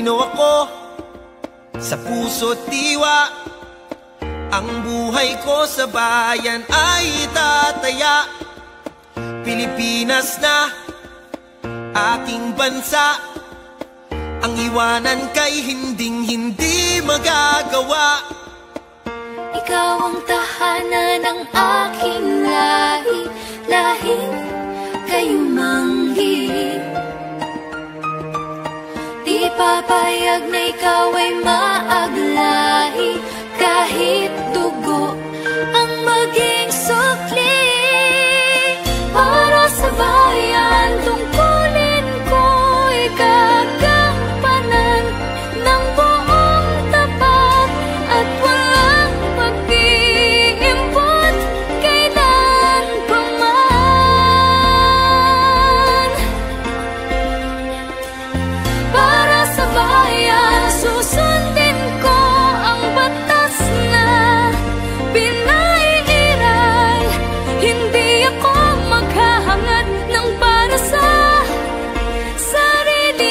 Pilipino ako, sa puso't diwa. Ang buhay ko sa bayan ay tataya. Pilipinas na aking bansa, ang iwanan kay hinding-hindi magagawa. Ikaw ang tahanan ng aking lahi, lahing kayumanggi. Di papayag na ikaw ay maaglahi, kahit dugo ang maging sukli. Para sa bayan, tungkulin ko'y gagampanan ng buong tapat at walang pag-iimpot kailan pa man. Para sa bayan, susundin ko ang batas na pinaiiral. Hindi ako maghahangad ng para sa sarili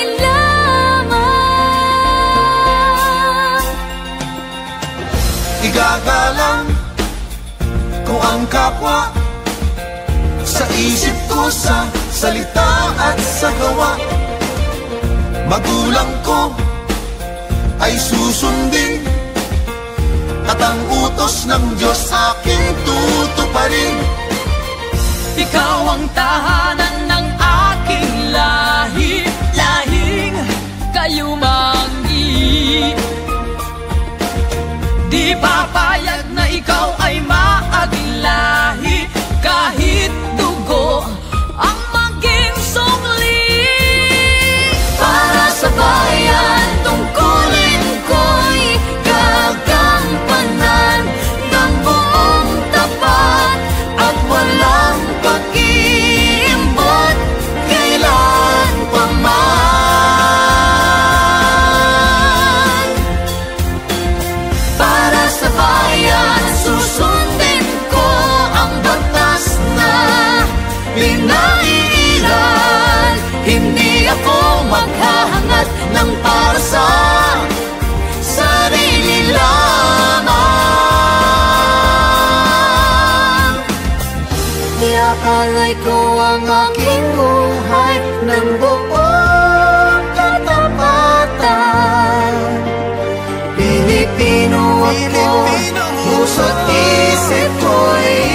lamang. Igagalang ko ang kapwa, sa isip ko, sa salita at sa gawa. Magulang ko ay susundin, at ang utos ng Diyos aking tutuparin. Ikaw ang tahanan ng aking lahi, lahing kayumanggi. Di papayag na ikaw ay maaglahi, kahit dugo ang maging sungli. Para sa bayan, tungkulin ko'y gagampanan ng buong tapat at walang pag-iimbot kailan pa man. Para sa bayan, susundin ko ang batas na pinaiiral. Hindi ako maghahangad ng para sa sarili lamang. Iakalay ko ang aking buhay ng buong katapatan. Pilipino ako, puso't isip ko'y